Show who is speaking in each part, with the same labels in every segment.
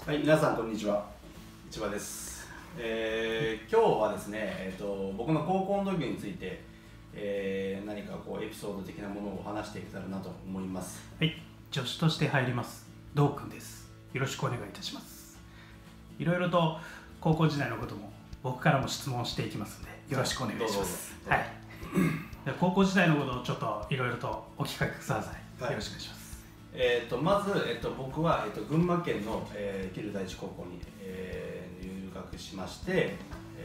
Speaker 1: はい、皆さんこんにちは。市場です。今日はですね、僕の高校の時について、何かこうエピソード的なものを話していけたらなと思います。
Speaker 2: はい、助手として入ります。どうくんです。よろしくお願いいたします。いろいろと高校時代のことも僕からも質問していきますので、よろしくお願いします。はい。高校時代のことをちょっといろいろとお聞かせください。はい、よろしくお願いします。
Speaker 1: まず、僕は、群馬県の、桐生第一高校に、入学しまして、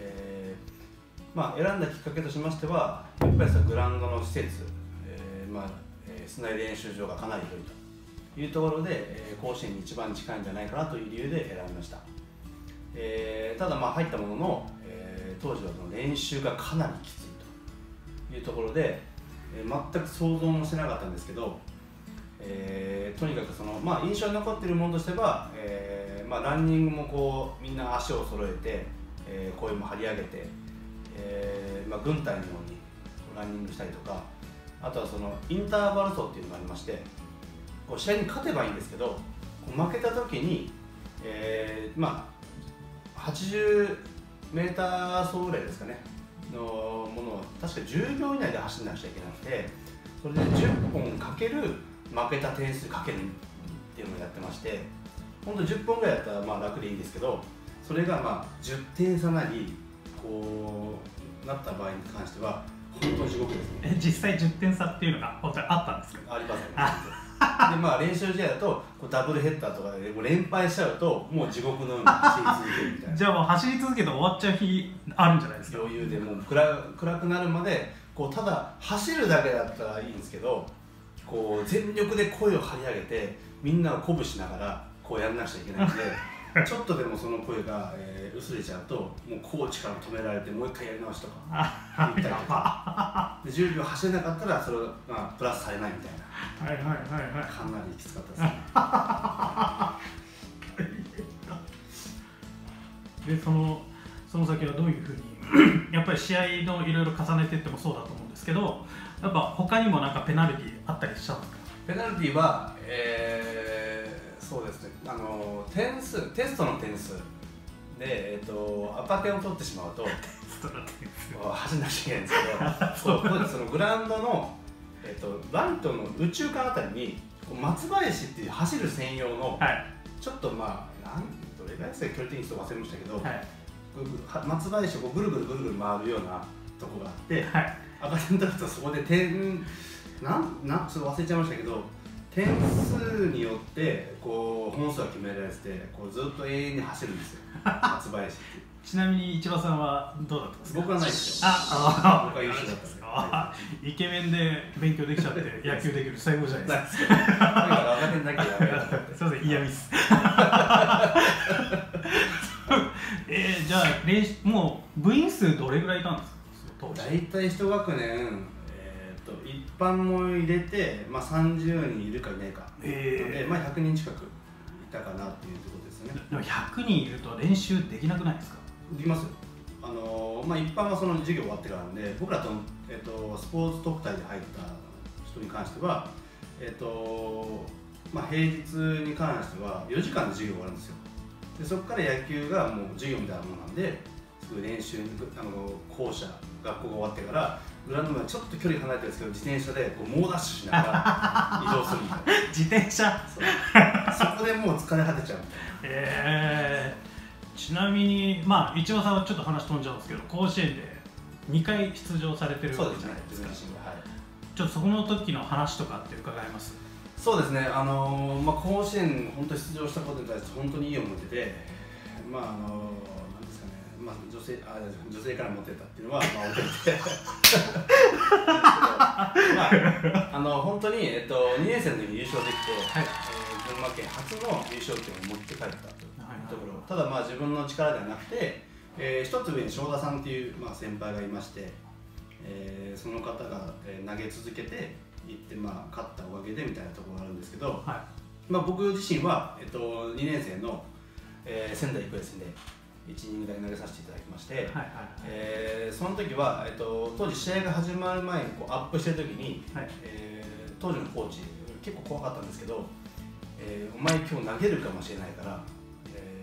Speaker 1: 選んだきっかけとしましてはやっぱりグラウンドの施設、室内練習場がかなり広いというところで、甲子園に一番近いんじゃないかなという理由で選びました。ただ入ったものの、当時はその練習がかなりきついというところで、全く想像もしなかったんですけど、とにかくその、印象に残っているものとしては、ランニングもこうみんな足を揃えて、声も張り上げて、軍隊のようにランニングしたりとか、あとはそのインターバル走っていうのがありまして、こう試合に勝てばいいんですけど、こう負けた時に、80メーター走ぐらいですかねのものを確か10秒以内で走らなくちゃいけなくて、それで10本かける負けた点数かけるっていうのをやってまして、本当10本ぐらいだったら楽でいいんですけど、それが10点差なりこうなった場合に関しては本当に地獄ですね。
Speaker 2: 実際10点差っていうのが本当にあったんですか？
Speaker 1: ありますね。で練習試合だとこうダブルヘッダーとかで連敗しちゃうともう地獄のように走り続けるみたいな。
Speaker 2: じゃあもう走り続けて終わっちゃう日あるんじゃないですか？
Speaker 1: 余裕でもう暗くなるまでこうただ走るだけだったらいいんですけど、こう全力で声を張り上げてみんなを鼓舞しながらこうやらなくちゃいけないんでちょっとでもその声が、薄れちゃうともうコーチから止められてもう一回やり直しとか言ったりとかで10秒走れなかったらそれがプラスされないみたいな。かなりきつかった
Speaker 2: ですね。でその先はどういうふうにやっぱり試合のいろいろ重ねていってもそうだと思うんですけど、やっぱ他にもなんかペナルティーあったりしたんですか？
Speaker 1: ペナルティーは、そうですね、テストの点数で、赤点を取ってしまうと走んなきゃいけないんですけどそのグラウンドの、ライトの宇宙間あたりに松林っていう走る専用の、ちょっとどれぐらいですか、距離的にちょっと忘れましたけど、松林をぐるぐる回るようなとこがあって、赤点取るとそこでちょっと忘れちゃいましたけど、点数によってこう本数が決められてて、こうずっと永遠に走るんですよ松林って。
Speaker 2: ちなみに市場さんはどうだったんですか？
Speaker 1: 僕はないですよ。僕は優秀だったんですよ。
Speaker 2: イケメンで勉強できちゃって野球できる最高じゃないです
Speaker 1: か。赤点だけやめようと思って。
Speaker 2: すいません、嫌味っす。じゃあもう部員数どれぐらいいたんですか？
Speaker 1: 大体1学年、一般も入れて、30人いるかいないかで、100人近くいたかなっていうところですね。
Speaker 2: でも100人いると練習できなくないですか？
Speaker 1: できますよ。一般はその授業終わってからなんで、僕らと、スポーツ特待で入った人に関しては、平日に関しては4時間で授業終わるんですよ。でそこから野球がもう授業みたいなものなんで、すぐ練習校舎学校が終わってからグラウンドまでちょっと距離離れてるんですけど、自転車でこう猛ダッシュしながら移動するみたいな。
Speaker 2: 自転車
Speaker 1: そこでもう疲れ果てちゃうみたいな。
Speaker 2: ちなみに市場さんはちょっと話飛んじゃうんですけど、甲子園で2回出場されてるわけじゃないですか。ちょっとそこの時の話とかって伺えます？
Speaker 1: そうですね、甲子園本当に出場したことに対して本当にいい思い出で、なんですかね、女性からモテたっていうのは置いといて本当に、2年生の時に優勝できて、群馬県初の優勝権を持って帰ったというところ。ただ自分の力ではなくて、一つ上に正田さんっていう、先輩がいまして、その方が、投げ続けていって、勝ったおかげでみたいなところがあるんですけど、僕自身は、2年生の、仙台育英戦で1イニングだけ投げさせていただきまして、その時は、当時試合が始まる前にアップしてる時に、当時のコーチ結構怖かったんですけど、お前今日投げるかもしれないから、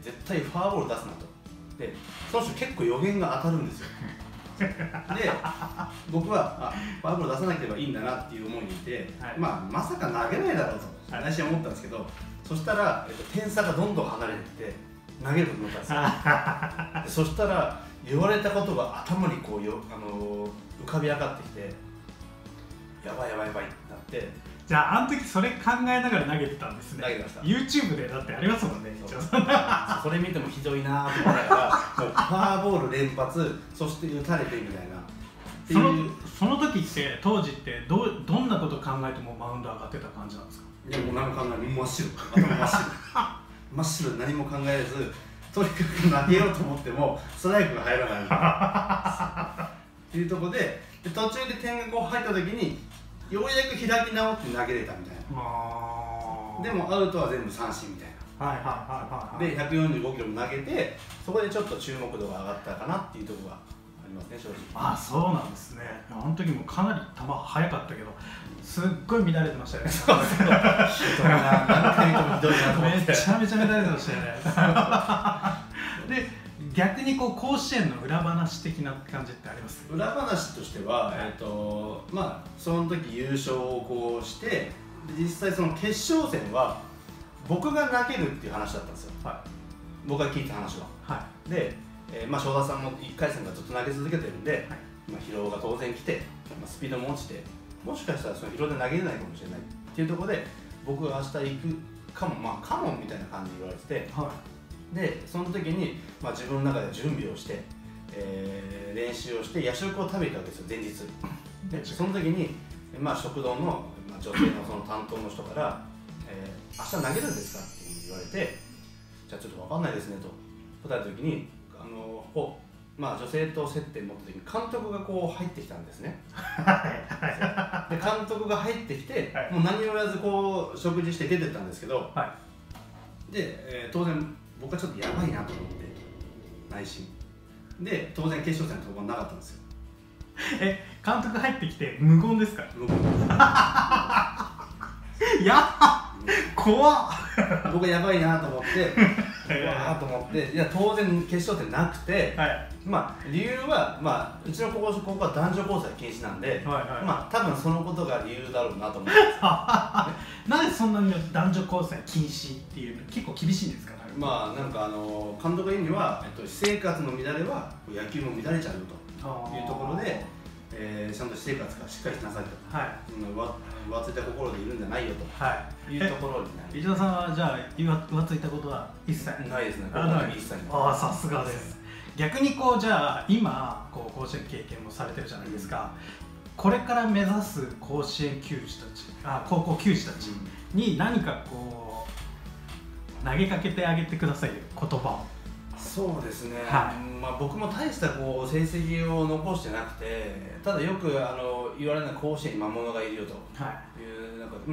Speaker 1: 絶対フォアボール出すなと。でその人結構予言が当たるんですよ。で僕はフォアボール出さなければいいんだなっていう思いでいて、まさか投げないだろうと内心思ったんですけど、そしたら、点差がどんどん離れていって投げると思ったんですよ。でそしたら言われたことが頭にこう浮かび上がってきて、やばいやばいやばいってなって。
Speaker 2: じゃああの時それ考えながら投げてたんですね。
Speaker 1: 投げてました。
Speaker 2: YouTube でだってありますもんね。
Speaker 1: それ見てもひどいなと思いながら、もうフォアボール連発、そして打たれてみたいなっていう。
Speaker 2: その時って当時ってどんなこと考えてもマウンド上がってた感じなんですか？
Speaker 1: いやもう何も考えない、真っ白、頭真っ白真っ白で何も考えず、とにかく投げようと思ってもストライクが入らないみたいなっていうところで、途中で点がこう入った時にようやく開き直って投げれたみたいな。でもアウトは全部三振みたいな。で145キロも投げて、そこでちょっと注目度が上がったかなっていうところがありますね、正直。
Speaker 2: そうなんですね。あの時もかなり球速かったけど、すっごい乱れてましたよね。
Speaker 1: そうひどいな、何回見てもひどいなと思って。
Speaker 2: めちゃめちゃ乱れてましたよね。で逆にこう甲子園の裏話的な感じってあります？
Speaker 1: 裏話としては、その時優勝をこうして、実際その決勝戦は僕が投げるっていう話だったんですよ。僕が聞いた話は。で、正田さんも1回戦からずっと投げ続けてるんで、疲労が当然来て、スピードも落ちて、もしかしたらその疲労で投げれないかもしれないっていうところで、僕が明日行くかも、かもみたいな感じで言われてて。でその時に、自分の中で準備をして、練習をして夜食を食べたわけですよ、前日。でその時に、食堂の、女性のその担当の人から「明日投げるんですか?」って言われて「じゃあちょっと分かんないですね」と答えた時に、女性と接点持った時に監督がこう入ってきたんですね。で監督が入ってきて、もう何も言わずこう食事して出てったんですけど、で、当然僕はちょっとやばいなと思って、内心で当然決勝戦の登板なかったんですよ。
Speaker 2: 監督入ってきて無言ですか？
Speaker 1: 無言。
Speaker 2: 怖っ。
Speaker 1: 僕はやばいなと思ってうわーと思って、いや当然決勝戦なくて、理由は、うちの高校は男女交際禁止なんで、多分そのことが理由だろうなと思って
Speaker 2: なんでそんなに男女交際禁止っていうの結構厳しいんですか？
Speaker 1: 監督が言うには、私生活の乱れは野球も乱れちゃうというところで、ちゃんと私生活がしっかりしなさいと、浮ついた心でいるんじゃないよというところになります。
Speaker 2: 石田さんはじゃあ浮ついたことは一切
Speaker 1: ないですね。一切
Speaker 2: ない。さすがです。逆にじゃあ今甲子園経験もされてるじゃないですか。これから目指す甲子園球児たち、高校球児たちに何か投げかけてあげてくださいよ、言葉を。
Speaker 1: そうですね、僕も大した成績を残してなくて、ただよく言われるのは甲子園に魔物がいるよという、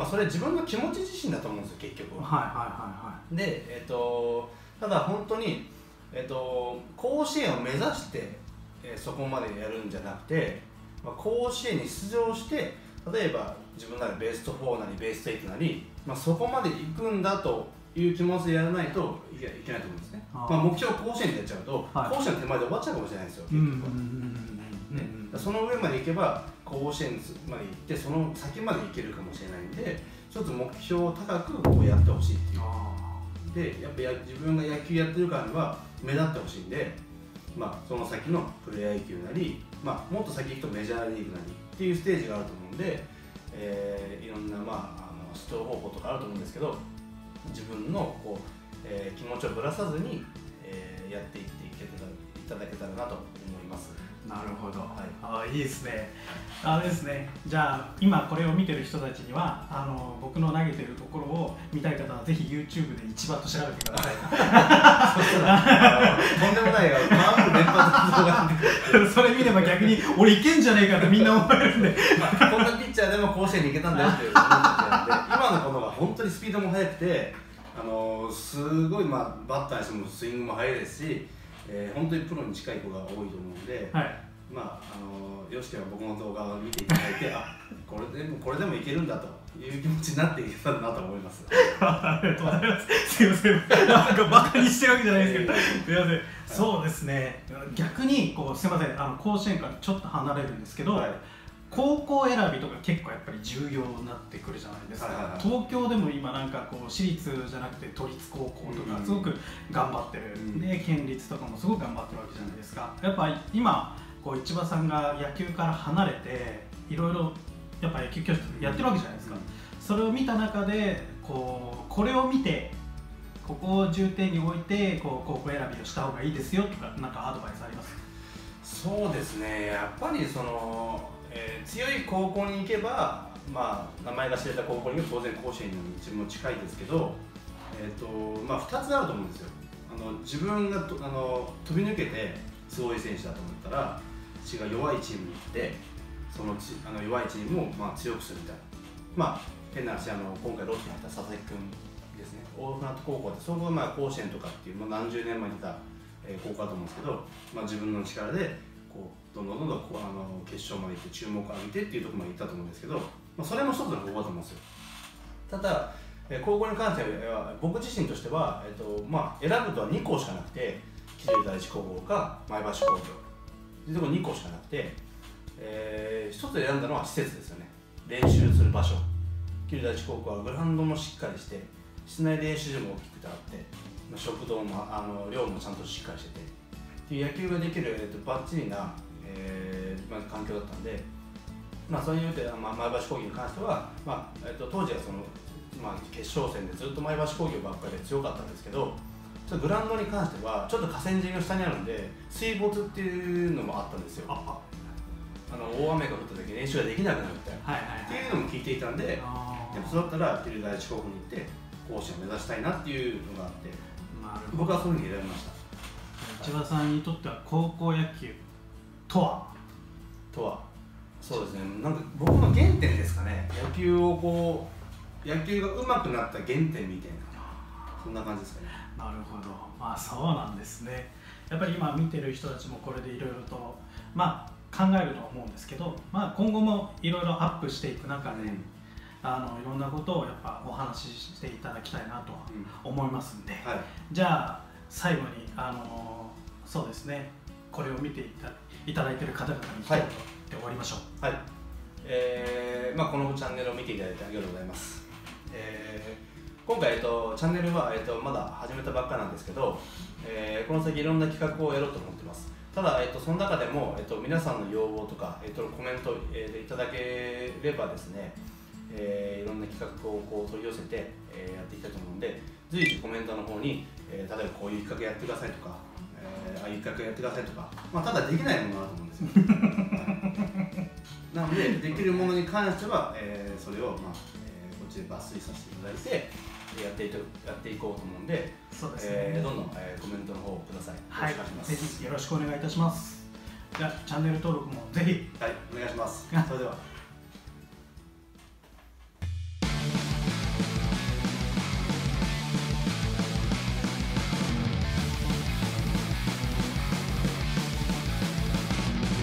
Speaker 1: それ自分の気持ち自身だと思うんですよ、結局は。で、ただ本当に、甲子園を目指して、そこまでやるんじゃなくて、甲子園に出場して、例えば自分ならベスト4なりベスト8なり、そこまで行くんだという気持ちでやらないといけないと思うんですね。目標を甲子園でやっちゃうと、甲子園の手前で終わっちゃうかもしれないですよ、結局。その上まで行けば甲子園まで行って、その先まで行けるかもしれないんで、ちょっと目標を高くやってほしいっていう。でやっぱ自分が野球やってるからには目立ってほしいんで、その先のプロ野球なり、もっと先行くとメジャーリーグなりっていうステージがあると思うんで、いろんな出場方法とかあると思うんですけど、自分の気持ちをぶらさずに、やっていっていただけたらなと思います。
Speaker 2: なるほど、いいですね。ですね。じゃあ今これを見てる人たちには僕の投げてるところを見たい方はぜひ YouTube で一番と調べてください。
Speaker 1: そしたらとんでもない連発の動画が
Speaker 2: それ見れば逆に俺いけんじゃねえかってみんな思えるんで
Speaker 1: こんなピッチャーでも甲子園に行けたんだよっていう思ってたんで、今の子のが本当にスピードも速くて、すごいバッターにしてもスイングも速いですし、本当にプロに近い子が多いと思うので、よしければ僕の動画を見ていただいて、これでもいけるんだという気持ちになっていけたらなと思います。
Speaker 2: ありがとうございます。すいません、なんかバカにしてるわけじゃないですけど、すいません。そうですね。逆にこうすいません、甲子園からちょっと離れるんですけど、はい、高校選びとか結構やっぱり重要になってくるじゃないですか。東京でも今なんかこう私立じゃなくて都立高校とかすごく頑張ってる、で県立とかもすごく頑張ってるわけじゃないですか。やっぱ今こう市場さんが野球から離れていろいろやっぱ野球教室やってるわけじゃないですか。それを見た中でこれを見てここを重点に置いて高校選びをした方がいいですよとか、なんかアドバイスありますか？
Speaker 1: そうですね、やっぱりその、強い高校に行けば、まあ、名前が知れた高校に行けば当然甲子園に自分も近いですけど、まあ、2つあると思うんですよ。自分が飛び抜けてすごい選手だと思ったら違う弱いチームに行ってその弱いチームをまあ強くするみたいな。まあ変な話、今回ロッテに入った佐々木君ですね。大船渡高校ってそこがまあ甲子園とかっていう、まあ、何十年前にいた高校だと思うんですけど、まあ、自分の力でこうどんどん決勝まで行って注目を浴びてっていうところまで行ったと思うんですけど、まあ、それも一つの高校だと思うんですよ。ただ高校に関しては僕自身としては、まあ、選ぶとは2校しかなくて、桐生第一高校か前橋工業でも2校しかなくて、一つ選んだのは施設ですよね。練習する場所。桐生第一高校はグラウンドもしっかりして室内練習場も大きくてあって、食堂も寮もちゃんとしっかりしててっていう野球ができる、バッチリな、まあ、環境だったんで、まあ、そういう意味で、まあ、前橋工業に関しては、まあ当時はその、まあ、決勝戦でずっと前橋工業ばっかりで強かったんですけど、ちょっとグラウンドに関してはちょっと河川敷の下にあるんで水没っていうのもあったんですよ。大雨が降った時に練習ができなくなるみたいな、っていうのも聞いていたんで、やっぱそうだったら桐生第一高校に行って甲子園を目指したいなっていうのがあって、僕はそういうふうに選びました。
Speaker 2: 市場さんにとっては高校野球とは
Speaker 1: そうですね、なんか僕の原点ですかね。野球が上手くなった原点みたいな、そんな感じですかね。
Speaker 2: なるほど、まあそうなんですね。やっぱり今見てる人たちもこれでいろいろとまあ考えると思うんですけど、まあ、今後もいろいろアップしていく中で、いろんなことをやっぱお話ししていただきたいなとは思いますんで、じゃあ最後にそうですね、これを見ていただいている方々に一言で終わりましょう。
Speaker 1: はい、まあ、このチャンネルを見ていただいてありがとうございます。今回、チャンネルは、まだ始めたばっかなんですけど、この先いろんな企画をやろうと思ってます。ただ、その中でも、皆さんの要望とか、コメント、いただければですね、いろんな企画をこう取り寄せて、やっていきたいと思うので、随時コメントの方に、例えばこういう企画やってくださいとか、ああいう企画やってくださいとか、まあ、ただできないものだと思うんですよ。なので、できるものに関しては、それを、まあこっちで抜粋させていただいて、やっていこうと思うんで、
Speaker 2: そうですね、
Speaker 1: どんどん、コメントの方をください。
Speaker 2: はい、ぜひよろしくお願いいたします。じゃあチャンネル登録もぜひ、
Speaker 1: はい、お願いします。それでは。